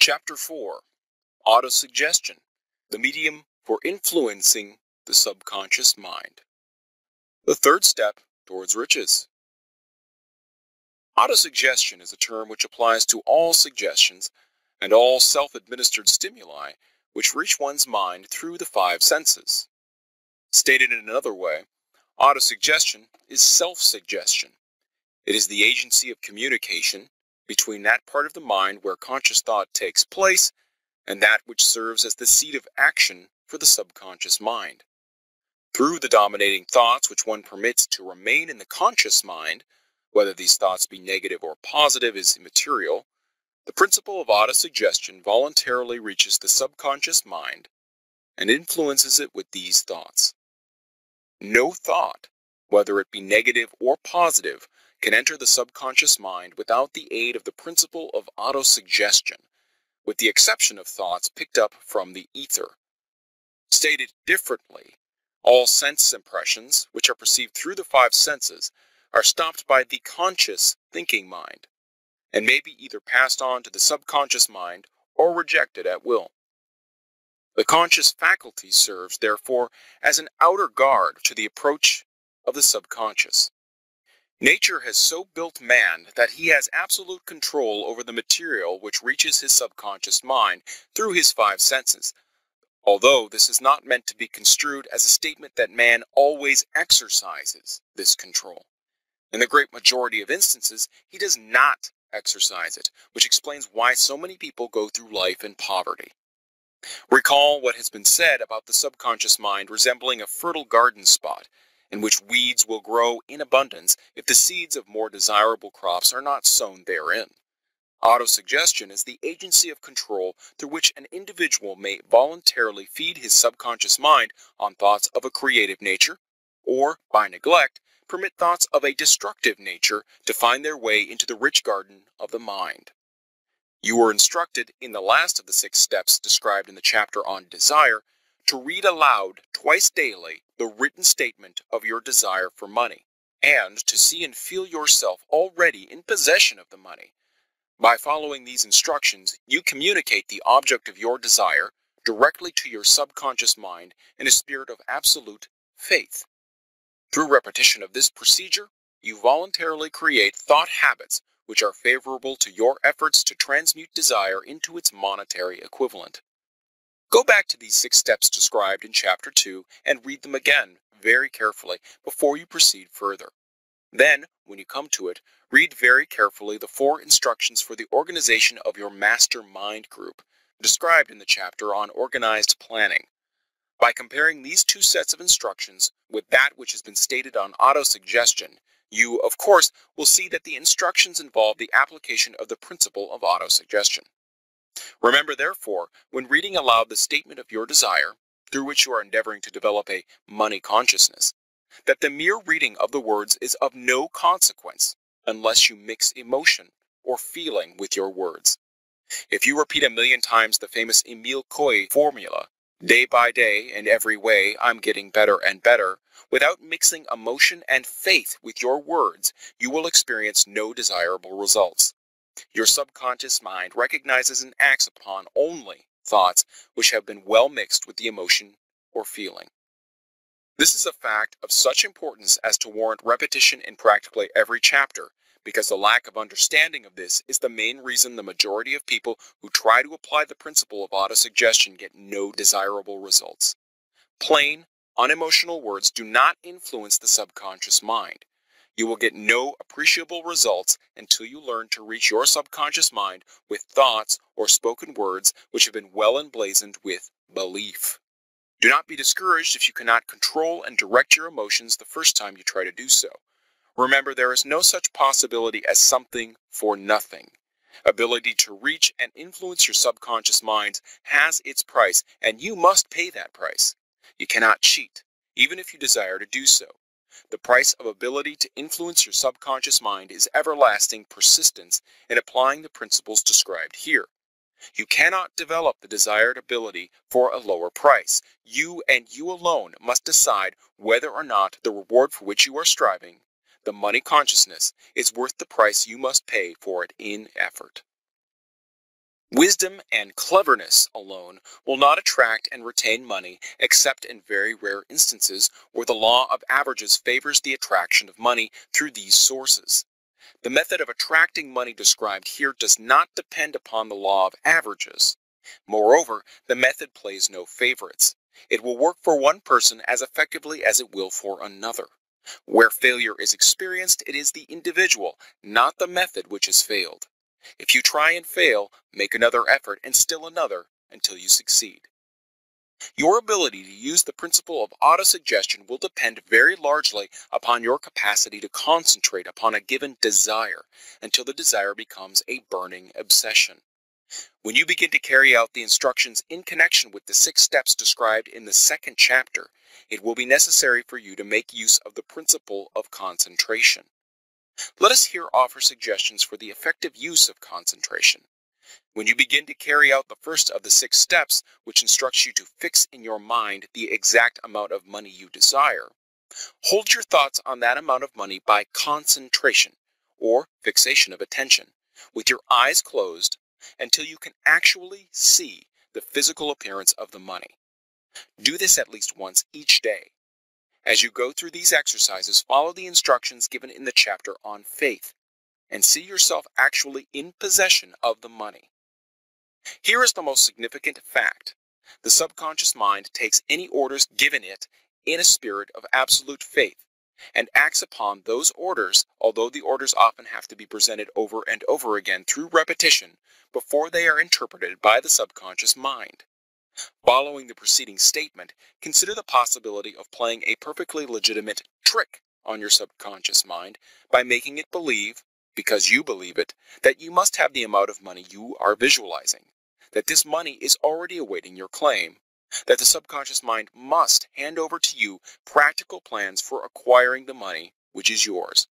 Chapter 4. Autosuggestion, the medium for influencing the subconscious mind. The third step towards riches. Autosuggestion is a term which applies to all suggestions and all self-administered stimuli which reach one's mind through the five senses. Stated in another way, autosuggestion is self-suggestion. It is the agency of communication between that part of the mind where conscious thought takes place and that which serves as the seat of action for the subconscious mind. Through the dominating thoughts which one permits to remain in the conscious mind, whether these thoughts be negative or positive is immaterial, the principle of autosuggestion voluntarily reaches the subconscious mind and influences it with these thoughts. No thought, whether it be negative or positive, can enter the subconscious mind without the aid of the principle of autosuggestion, with the exception of thoughts picked up from the ether. Stated differently, all sense impressions, which are perceived through the five senses, are stopped by the conscious thinking mind, and may be either passed on to the subconscious mind or rejected at will. The conscious faculty serves, therefore, as an outer guard to the approach of the subconscious. Nature has so built man that he has absolute control over the material which reaches his subconscious mind through his five senses, although this is not meant to be construed as a statement that man always exercises this control. In the great majority of instances, he does not exercise it, which explains why so many people go through life in poverty. Recall what has been said about the subconscious mind resembling a fertile garden spot, in which weeds will grow in abundance if the seeds of more desirable crops are not sown therein. Autosuggestion is the agency of control through which an individual may voluntarily feed his subconscious mind on thoughts of a creative nature, or, by neglect, permit thoughts of a destructive nature to find their way into the rich garden of the mind. You were instructed in the last of the 6 steps described in the chapter on desire to read aloud twice daily the written statement of your desire for money, and to see and feel yourself already in possession of the money. By following these instructions, you communicate the object of your desire directly to your subconscious mind in a spirit of absolute faith. Through repetition of this procedure, you voluntarily create thought habits which are favorable to your efforts to transmute desire into its monetary equivalent. Go back to these 6 steps described in Chapter 2 and read them again very carefully before you proceed further. Then, when you come to it, read very carefully the 4 instructions for the organization of your master mind group, described in the chapter on organized planning. By comparing these 2 sets of instructions with that which has been stated on autosuggestion, you, of course, will see that the instructions involve the application of the principle of autosuggestion. Remember, therefore, when reading aloud the statement of your desire, through which you are endeavoring to develop a money consciousness, that the mere reading of the words is of no consequence unless you mix emotion or feeling with your words. If you repeat 1,000,000 times the famous Emile Coué formula, day by day and every way I'm getting better and better, without mixing emotion and faith with your words, you will experience no desirable results. Your subconscious mind recognizes and acts upon only thoughts which have been well mixed with the emotion or feeling. This is a fact of such importance as to warrant repetition in practically every chapter, because the lack of understanding of this is the main reason the majority of people who try to apply the principle of autosuggestion get no desirable results. Plain, unemotional words do not influence the subconscious mind. You will get no appreciable results until you learn to reach your subconscious mind with thoughts or spoken words which have been well emblazoned with belief. Do not be discouraged if you cannot control and direct your emotions the first time you try to do so. Remember, there is no such possibility as something for nothing. Ability to reach and influence your subconscious mind has its price, and you must pay that price. You cannot cheat, even if you desire to do so. The price of ability to influence your subconscious mind is everlasting persistence in applying the principles described here. You cannot develop the desired ability for a lower price. You and you alone must decide whether or not the reward for which you are striving, the money consciousness, is worth the price you must pay for it in effort. Wisdom and cleverness alone will not attract and retain money except in very rare instances where the law of averages favors the attraction of money through these sources. The method of attracting money described here does not depend upon the law of averages. Moreover, the method plays no favorites. It will work for one person as effectively as it will for another. Where failure is experienced, it is the individual, not the method, which has failed. If you try and fail, make another effort and still another until you succeed. Your ability to use the principle of autosuggestion will depend very largely upon your capacity to concentrate upon a given desire until the desire becomes a burning obsession. When you begin to carry out the instructions in connection with the 6 steps described in the 2nd chapter, it will be necessary for you to make use of the principle of concentration. Let us here offer suggestions for the effective use of concentration. When you begin to carry out the first of the 6 steps, which instructs you to fix in your mind the exact amount of money you desire, hold your thoughts on that amount of money by concentration, or fixation of attention, with your eyes closed until you can actually see the physical appearance of the money. Do this at least once each day. As you go through these exercises, follow the instructions given in the chapter on faith, and see yourself actually in possession of the money. Here is the most significant fact. The subconscious mind takes any orders given it in a spirit of absolute faith, and acts upon those orders, although the orders often have to be presented over and over again through repetition before they are interpreted by the subconscious mind. Following the preceding statement, consider the possibility of playing a perfectly legitimate trick on your subconscious mind by making it believe, because you believe it, that you must have the amount of money you are visualizing, that this money is already awaiting your claim, that the subconscious mind must hand over to you practical plans for acquiring the money which is yours.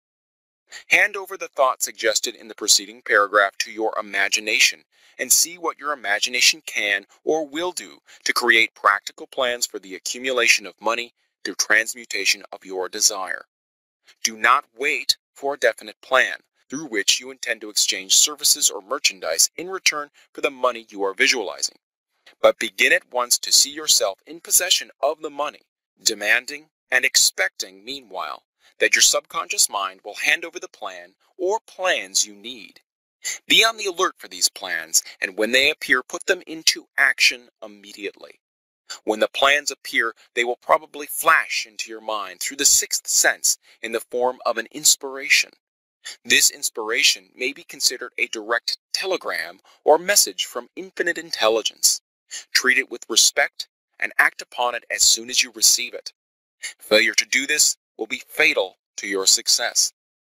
Hand over the thought suggested in the preceding paragraph to your imagination and see what your imagination can or will do to create practical plans for the accumulation of money through transmutation of your desire. Do not wait for a definite plan through which you intend to exchange services or merchandise in return for the money you are visualizing, but begin at once to see yourself in possession of the money, demanding and expecting, meanwhile, that your subconscious mind will hand over the plan or plans you need. Be on the alert for these plans, and when they appear, put them into action immediately. When the plans appear, they will probably flash into your mind through the 6th sense in the form of an inspiration. This inspiration may be considered a direct telegram or message from infinite intelligence. Treat it with respect and act upon it as soon as you receive it. Failure to do this will be fatal to your success.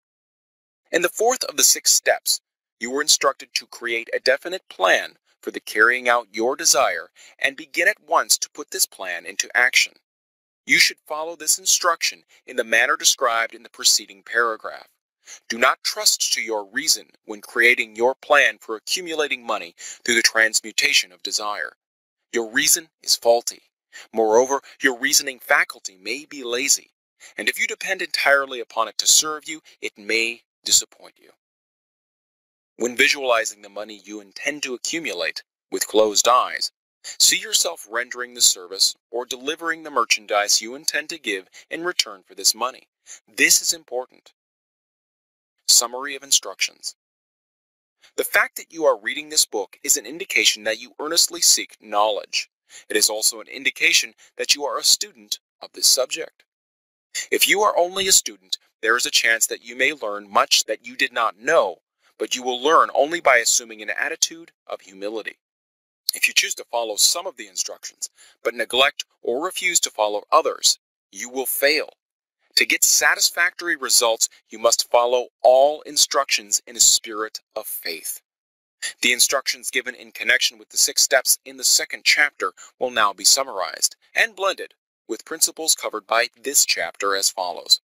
In the 4th of the 6 steps, you were instructed to create a definite plan for the carrying out your desire and begin at once to put this plan into action. You should follow this instruction in the manner described in the preceding paragraph. Do not trust to your reason when creating your plan for accumulating money through the transmutation of desire. Your reason is faulty. Moreover, your reasoning faculty may be lazy, and if you depend entirely upon it to serve you, it may disappoint you. When visualizing the money you intend to accumulate with closed eyes, see yourself rendering the service or delivering the merchandise you intend to give in return for this money. This is important. Summary of instructions. The fact that you are reading this book is an indication that you earnestly seek knowledge. It is also an indication that you are a student of this subject. If you are only a student, there is a chance that you may learn much that you did not know, but you will learn only by assuming an attitude of humility. If you choose to follow some of the instructions, but neglect or refuse to follow others, you will fail. To get satisfactory results, you must follow all instructions in a spirit of faith. The instructions given in connection with the 6 steps in the 2nd chapter will now be summarized and blended with principles covered by this chapter as follows.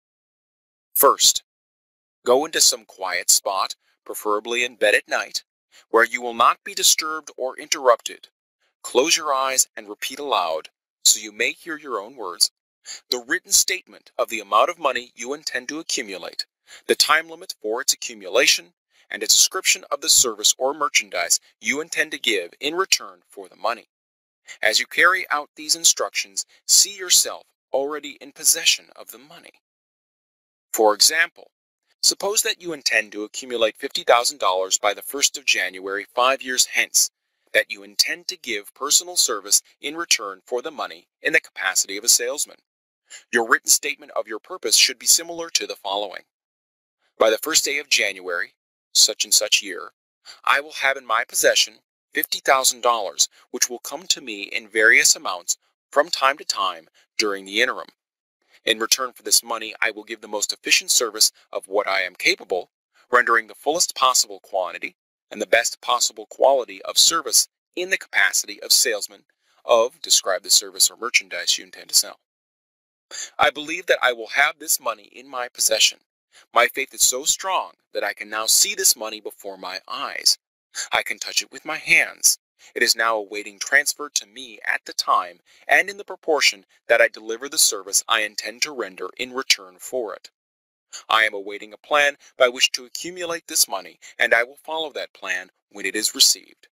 First, go into some quiet spot, preferably in bed at night, where you will not be disturbed or interrupted. Close your eyes and repeat aloud, so you may hear your own words, the written statement of the amount of money you intend to accumulate, the time limit for its accumulation, and a description of the service or merchandise you intend to give in return for the money. As you carry out these instructions, see yourself already in possession of the money. For example, suppose that you intend to accumulate $50,000 by the 1st of January 5 years hence, that you intend to give personal service in return for the money in the capacity of a salesman. Your written statement of your purpose should be similar to the following. By the 1st day of January, such and such year, I will have in my possession $50,000, which will come to me in various amounts from time to time during the interim. In return for this money, I will give the most efficient service of what I am capable, rendering the fullest possible quantity and the best possible quality of service in the capacity of salesman of describe the service or merchandise you intend to sell. I believe that I will have this money in my possession. My faith is so strong that I can now see this money before my eyes. I can touch it with my hands. It is now awaiting transfer to me at the time and in the proportion that I deliver the service I intend to render in return for it. I am awaiting a plan by which to accumulate this money, and I will follow that plan when it is received.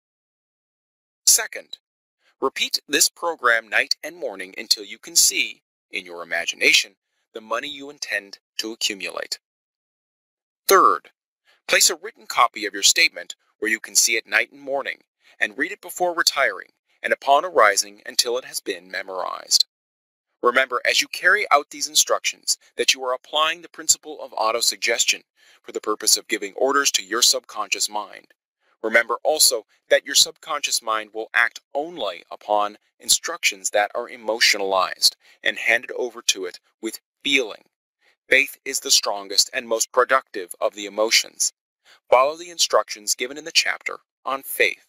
Second, repeat this program night and morning until you can see, in your imagination, the money you intend to accumulate. Third, place a written copy of your statement where you can see it night and morning, and read it before retiring and upon arising until it has been memorized. Remember, as you carry out these instructions, that you are applying the principle of autosuggestion for the purpose of giving orders to your subconscious mind. Remember also that your subconscious mind will act only upon instructions that are emotionalized and handed over to it with feeling. Faith is the strongest and most productive of the emotions. Follow the instructions given in the chapter on faith.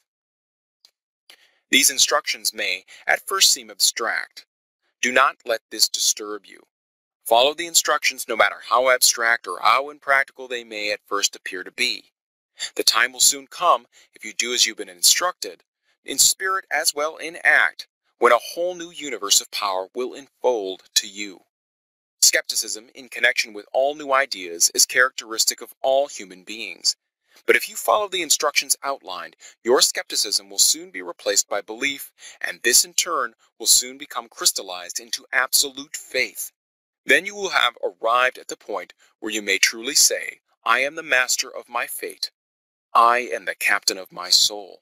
These instructions may at first seem abstract. Do not let this disturb you. Follow the instructions no matter how abstract or how impractical they may at first appear to be. The time will soon come, if you do as you've been instructed, in spirit as well in act, when a whole new universe of power will enfold to you. Skepticism in connection with all new ideas is characteristic of all human beings. But if you follow the instructions outlined, your skepticism will soon be replaced by belief, and this in turn will soon become crystallized into absolute faith. Then you will have arrived at the point where you may truly say, I am the master of my fate. I am the captain of my soul.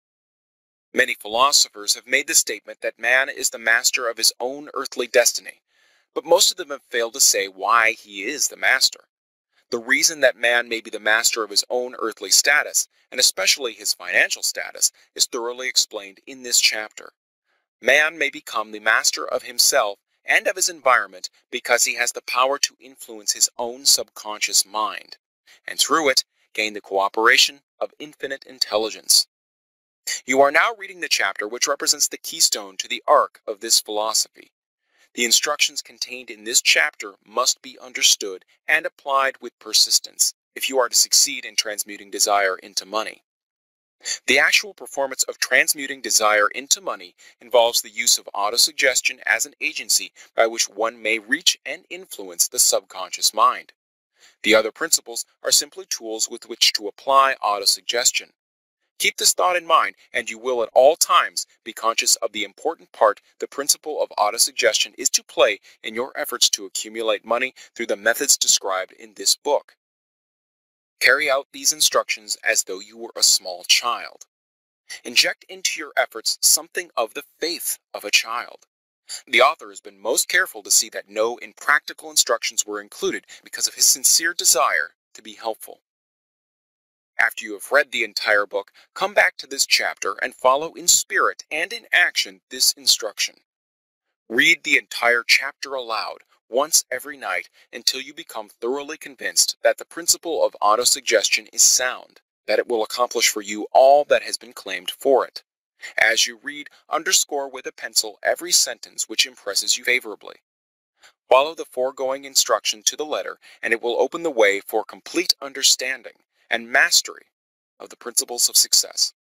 Many philosophers have made the statement that man is the master of his own earthly destiny, but most of them have failed to say why he is the master. The reason that man may be the master of his own earthly status, and especially his financial status, is thoroughly explained in this chapter. Man may become the master of himself and of his environment because he has the power to influence his own subconscious mind, and through it gain the cooperation of infinite intelligence. You are now reading the chapter which represents the keystone to the arc of this philosophy. The instructions contained in this chapter must be understood and applied with persistence if you are to succeed in transmuting desire into money. The actual performance of transmuting desire into money involves the use of autosuggestion as an agency by which one may reach and influence the subconscious mind. The other principles are simply tools with which to apply autosuggestion. Keep this thought in mind, and you will at all times be conscious of the important part the principle of autosuggestion is to play in your efforts to accumulate money through the methods described in this book. Carry out these instructions as though you were a small child. Inject into your efforts something of the faith of a child. The author has been most careful to see that no impractical instructions were included because of his sincere desire to be helpful. After you have read the entire book, come back to this chapter and follow in spirit and in action this instruction. Read the entire chapter aloud once every night until you become thoroughly convinced that the principle of autosuggestion is sound, that it will accomplish for you all that has been claimed for it. As you read, underscore with a pencil every sentence which impresses you favorably. Follow the foregoing instruction to the letter, and it will open the way for complete understanding and mastery of the principles of success.